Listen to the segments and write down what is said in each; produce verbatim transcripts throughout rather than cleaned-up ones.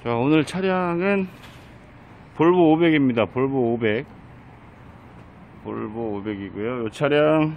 자, 오늘 차량은 볼보 오백입니다. 볼보 오백. 볼보 오백이고요. 이 차량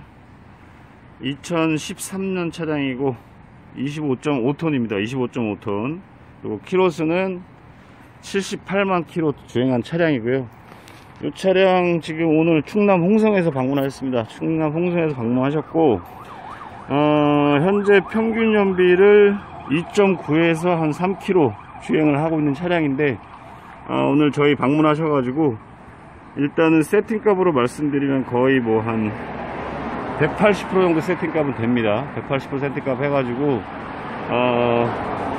이천십삼 년 차량이고 이십오 점 오 톤입니다. 이십오 점 오 톤. 그리고 키로수는 칠십팔만 킬로 주행한 차량이고요. 이 차량 지금 오늘 충남 홍성에서 방문하셨습니다. 충남 홍성에서 방문하셨고, 어, 현재 평균 연비를 이 점 구에서 한 삼 킬로미터 주행을 하고 있는 차량인데, 어, 오늘 저희 방문하셔가지고 일단은 세팅값으로 말씀드리면 거의 뭐 한 백팔십 퍼센트 정도 세팅값은 됩니다. 백팔십 퍼센트 세팅값 해가지고 어,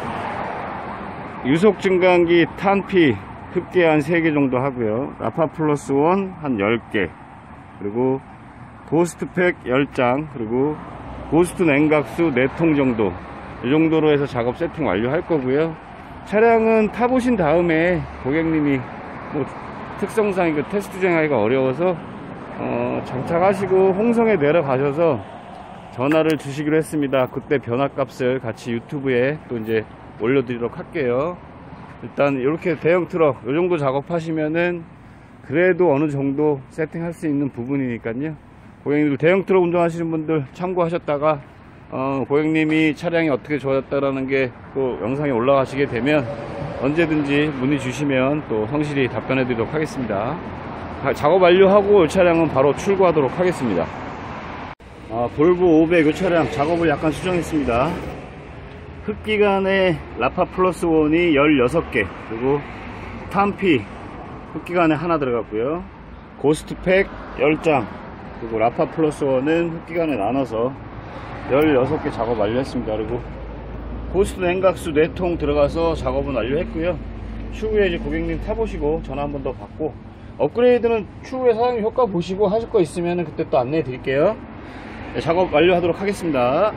유속 증강기 탄피 흡기 한 세 개 정도 하고요. 라파 플러스 원 한 열 개, 그리고 고스트팩 열 장, 그리고 고스트 냉각수 네 통 정도, 이 정도로 해서 작업 세팅 완료할 거고요. 차량은 타보신 다음에 고객님이 뭐 특성상 이거 테스트 주행하기가 어려워서 어, 장착하시고 홍성에 내려가셔서 전화를 주시기로 했습니다. 그때 변화값을 같이 유튜브에 또 이제 올려드리도록 할게요. 일단 이렇게 대형 트럭 이 정도 작업하시면은 그래도 어느 정도 세팅할 수 있는 부분이니까요. 고객님들 대형 트럭 운전하시는 분들 참고하셨다가 어, 고객님이 차량이 어떻게 좋아졌다라는 게 또 영상에 올라가시게 되면 언제든지 문의 주시면 또 성실히 답변해 드리도록 하겠습니다. 작업 완료하고 이 차량은 바로 출고하도록 하겠습니다. 아, 볼보 오백 이 차량 작업을 약간 수정했습니다. 흡기관에 라파 플러스 원이 열여섯 개, 그리고 탄피 흡기관에 하나 들어갔고요. 고스트팩 열 장, 그리고 라파 플러스 원은 흡기관에 나눠서 열여섯 개 작업 완료했습니다. 그리고 고스트 냉각수 네 통 들어가서 작업은 완료했고요. 추후에 이제 고객님 타보시고 전화 한 번 더 받고, 업그레이드는 추후에 사장님 효과 보시고 하실 거 있으면 그때 또 안내해 드릴게요. 네, 작업 완료하도록 하겠습니다.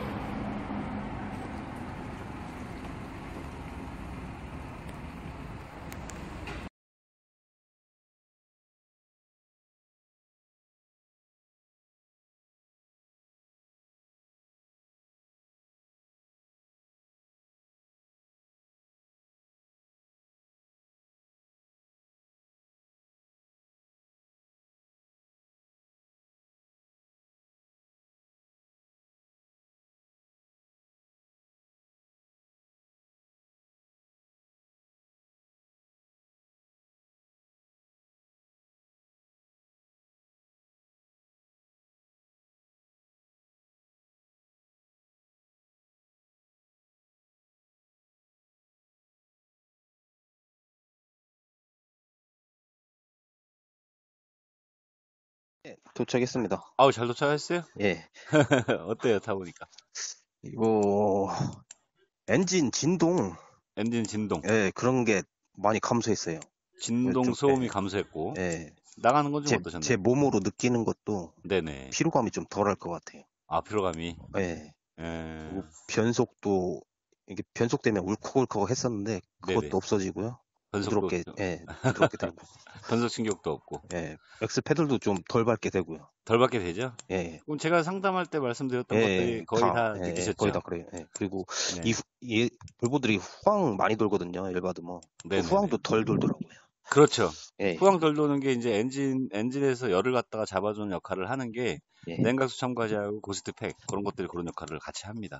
네, 도착했습니다. 아우, 잘 도착하셨어요? 예, 어때요, 타보니까? 이거 엔진 진동, 엔진 진동, 예, 그런 게 많이 감소했어요. 진동 좀, 소음이 예, 감소했고, 예, 나가는 건 좀 제, 어떠셨나요? 제 몸으로 느끼는 것도 네네. 피로감이 좀 덜할 것 같아요. 아, 피로감이. 예, 에... 그리고 변속도 이게 변속 때문에 울컥울컥 했었는데 그것도 네네. 없어지고요. 변속도 부드럽게, 예, 부드럽게 되고, 변속 충격도 없고 예, 엑스 페달도 좀 덜 밟게 되고요. 덜 받게 되죠? 예, 그럼 제가 상담할 때 말씀드렸던 예, 것들이 예, 거의 다, 다 예, 예, 거의 느끼셨죠? 다 그래요. 예, 그리고 이, 네. 후- 이 볼보들이 후황 많이 돌거든요. 열받으면 그 네네네. 후황도 덜 돌더라고요. 그렇죠. 예, 후황 덜 도는 게 이제 엔진, 엔진에서 열을 갖다가 잡아주는 역할을 하는 게 예. 냉각수 첨가제하고 고스트팩 그런 것들이 그런 역할을 같이 합니다.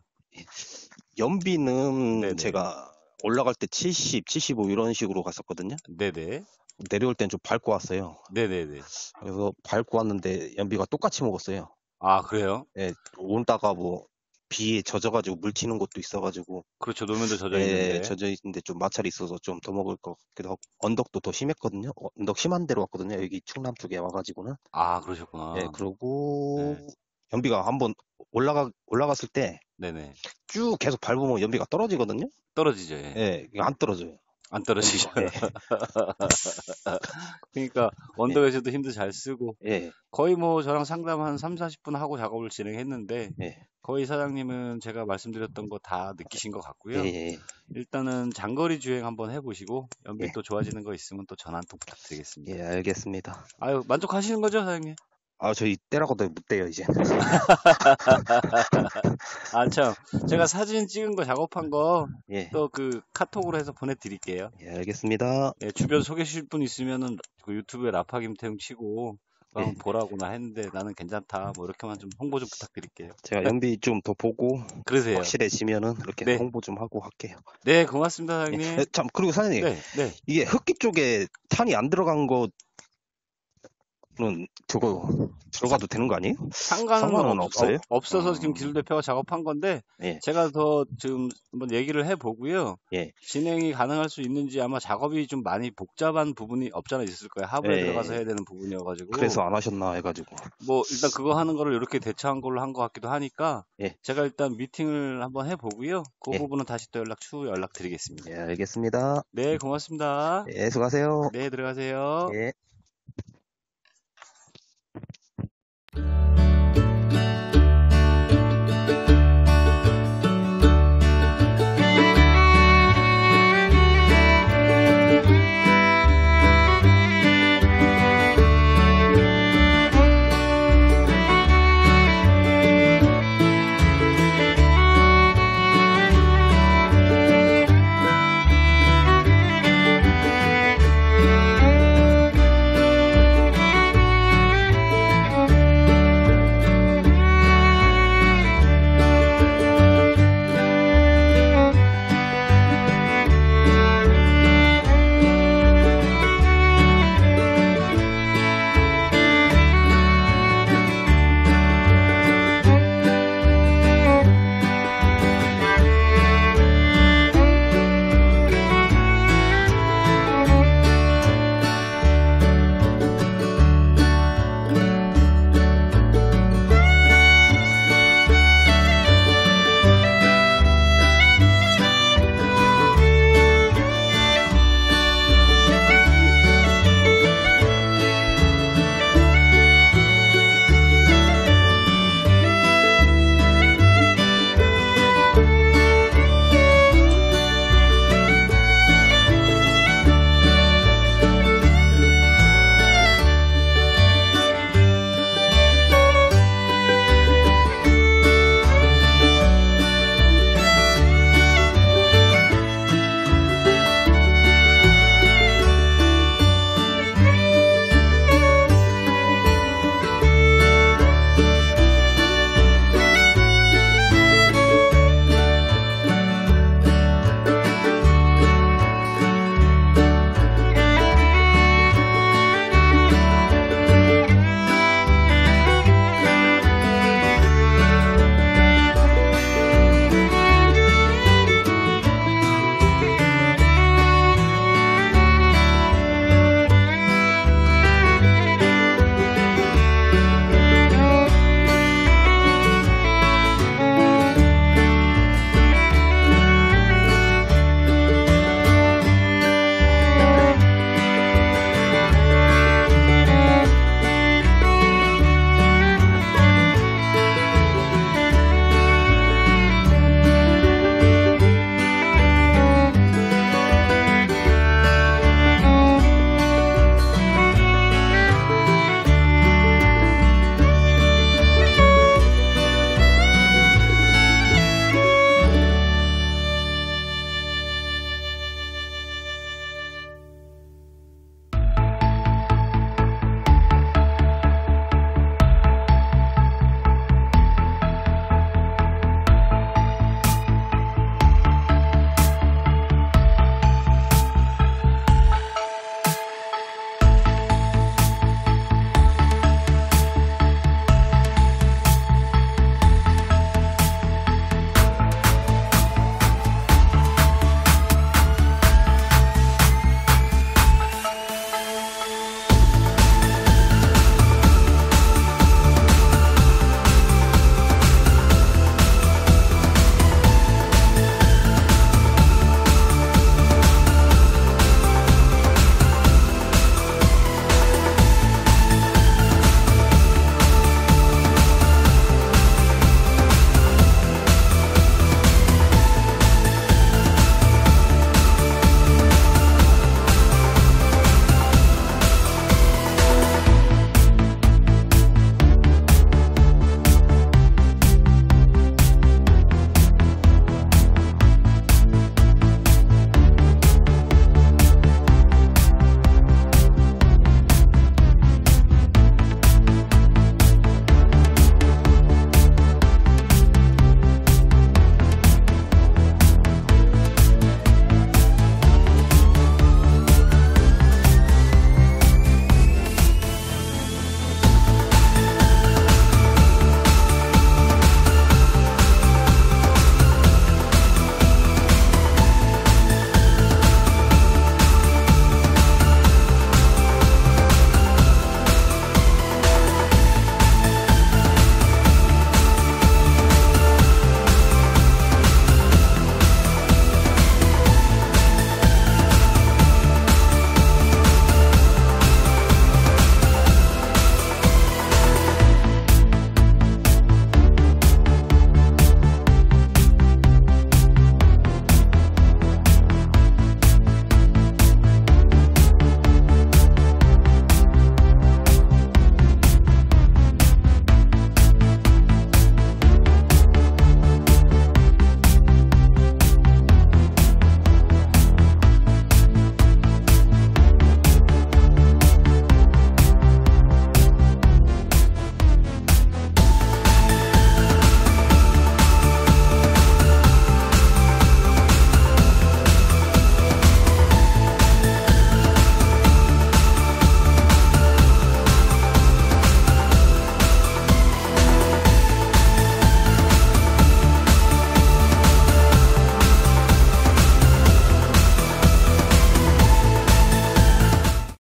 연비는 네네. 제가 올라갈 때 칠십, 칠십오 이런 식으로 갔었거든요. 네네. 내려올 땐 좀 밟고 왔어요. 네네네. 그래서 밟고 왔는데 연비가 똑같이 먹었어요. 아, 그래요? 예, 오다가 뭐 비에 젖어가지고 물 튀는 것도 있어가지고, 그렇죠. 노면도 젖어 예, 있는데. 젖어 있는데 좀 마찰이 있어서 좀 더 먹을 것 같기도 하고, 언덕도 더 심했거든요. 어, 언덕 심한 데로 왔거든요. 여기 충남 쪽에 와가지고는. 아, 그러셨구나. 예, 그러고 네. 연비가 한번 올라가 올라갔을 때 네네. 쭉 계속 밟으면 연비가 떨어지거든요. 떨어지죠. 예. 예, 이게 안 떨어져요. 안 떨어지죠. 연비가. 예, 그러니까 예, 언덕에서도 힘도 잘 쓰고 예, 거의 뭐 저랑 상담 한 삼, 사십 분 하고 작업을 진행했는데 예, 거의 사장님은 제가 말씀드렸던 거 다 느끼신 것 예, 같고요. 예, 일단은 장거리 주행 한번 해보시고 연비 예, 또 좋아지는 거 있으면 또 전화 한 통 부탁드리겠습니다. 예, 알겠습니다. 아유, 만족하시는 거죠, 사장님? 아, 저희 때라고도 못 돼요, 이제. 아, 참. 제가 사진 찍은 거 작업한 거 예, 또 그 카톡으로 해서 보내드릴게요. 예, 알겠습니다. 예, 주변 소개해주실 분 있으면은 그 유튜브에 라파 김태형 치고 그거 예, 한번 보라고나 했는데 나는 괜찮다. 뭐 이렇게만 좀 홍보 좀 부탁드릴게요. 제가 연비 좀 더 보고 그러세요. 확실해지면은 이렇게 네. 홍보 좀 하고 할게요. 네, 고맙습니다, 예, 사장님. 예, 참, 그리고 사장님, 네, 네. 이게 흡기 쪽에 탄이 안 들어간 거는 저거 들어가도 되는 거 아니에요? 상관은 상관은 없, 없어요? 어서 어. 지금 기술 대표가 작업한 건데 예, 제가 더 지금 한번 얘기를 해보고요. 예, 진행이 가능할 수 있는지 아마 작업이 좀 많이 복잡한 부분이 없잖아 있을 거예요. 하부에 예. 들어가서 해야 되는 부분이어가지고. 그래서 안 하셨나 해가지고. 뭐 일단 그거 하는 거를 이렇게 대처한 걸로 한 것 같기도 하니까 예. 제가 일단 미팅을 한번 해보고요. 그 예. 부분은 다시 또 연락 추후 연락드리겠습니다. 예, 알겠습니다. 네, 고맙습니다. 예, 수고하세요. 네, 들어가세요. 예.